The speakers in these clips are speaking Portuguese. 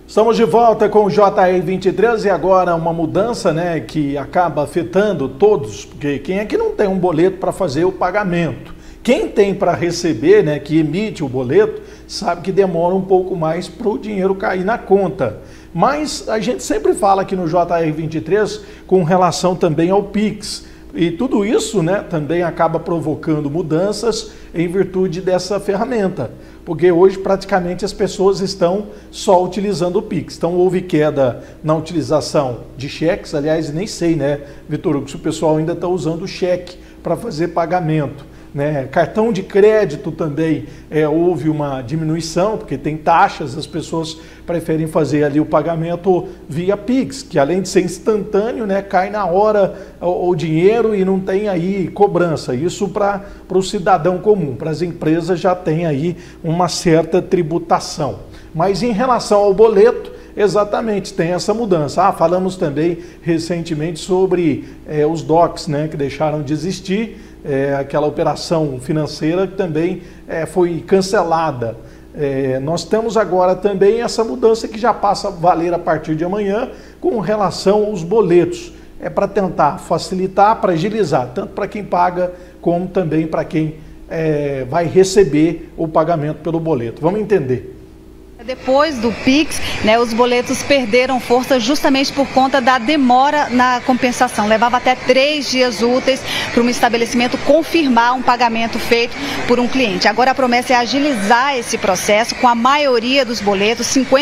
Estamos de volta com o JR 23 e agora uma mudança, né, que acaba afetando todos, porque quem é que não tem um boleto para fazer o pagamento? Quem tem para receber, né, que emite o boleto, sabe que demora um pouco mais para o dinheiro cair na conta. Mas a gente sempre fala aqui no JR 23 com relação também ao Pix. E tudo isso, né, também acaba provocando mudanças em virtude dessa ferramenta. Porque hoje praticamente as pessoas estão só utilizando o Pix. Então houve queda na utilização de cheques, aliás, nem sei, né, Vitor Hugo, se o pessoal ainda está usando o cheque para fazer pagamento. Né? Cartão de crédito também houve uma diminuição, porque tem taxas, as pessoas preferem fazer ali o pagamento via Pix, que além de ser instantâneo, né, cai na hora o dinheiro e não tem aí cobrança. Isso para o cidadão comum, para as empresas já tem aí uma certa tributação. Mas em relação ao boleto, exatamente, tem essa mudança. Falamos também recentemente sobre os DOCs, né, que deixaram de existir, aquela operação financeira que também foi cancelada. Nós temos agora também essa mudança que já passa a valer a partir de amanhã com relação aos boletos. É para tentar facilitar, para agilizar, tanto para quem paga como também para quem vai receber o pagamento pelo boleto. Vamos entender. Depois do Pix, né, os boletos perderam força justamente por conta da demora na compensação. Levava até 3 dias úteis para um estabelecimento confirmar um pagamento feito por um cliente. Agora a promessa é agilizar esse processo com a maioria dos boletos,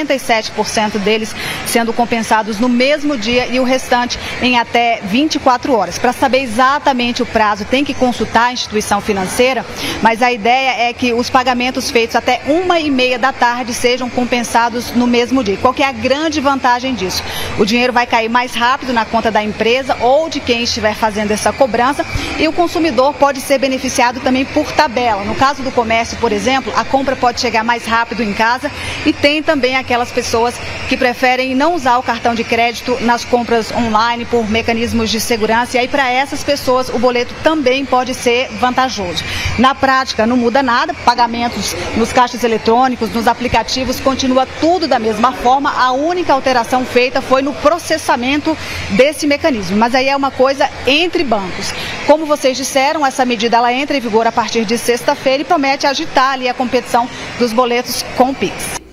57% deles sendo compensados no mesmo dia e o restante em até 24 horas. Para saber exatamente o prazo, tem que consultar a instituição financeira, mas a ideia é que os pagamentos feitos até 1h30 da tarde sejam compensados no mesmo dia. Qual que é a grande vantagem disso? O dinheiro vai cair mais rápido na conta da empresa ou de quem estiver fazendo essa cobrança e o consumidor pode ser beneficiado também por tabela. No caso do comércio, por exemplo, a compra pode chegar mais rápido em casa e tem também aquelas pessoas que preferem não usar o cartão de crédito nas compras online por mecanismos de segurança e aí para essas pessoas o boleto também pode ser vantajoso. Na prática não muda nada, pagamentos nos caixas eletrônicos, nos aplicativos, continua tudo da mesma forma, a única alteração feita foi no processamento desse mecanismo, mas aí é uma coisa entre bancos. Como vocês disseram, essa medida ela entra em vigor a partir de sexta-feira e promete agitar ali a competição dos boletos com o Pix.